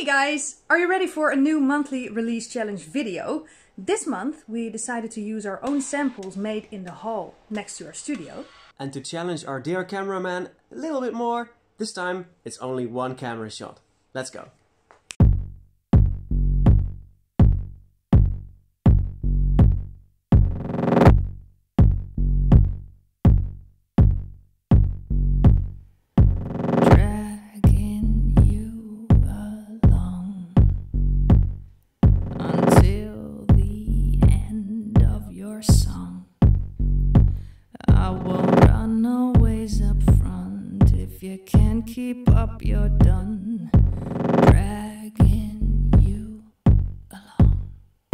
Hey guys, are you ready for a new monthly release challenge video? This month we decided to use our own samples made in the hall next to our studio. And to challenge our dear cameraman a little bit more, this time it's only one camera shot. Let's go. You can't keep up, you're done, dragging you along.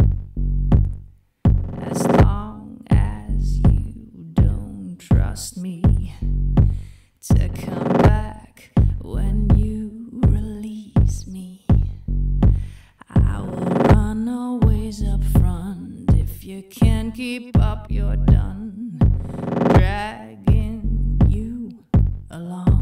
As long as you don't trust me to come back when you release me, I will run always up front. If you can't keep up, you're done, dragging you along.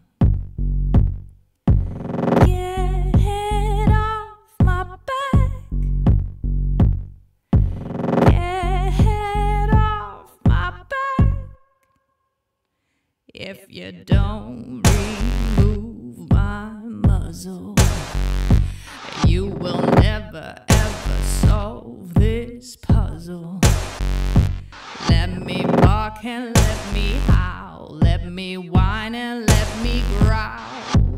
If you don't remove my muzzle, you will never ever solve this puzzle. Let me bark and let me howl, let me whine and let me growl.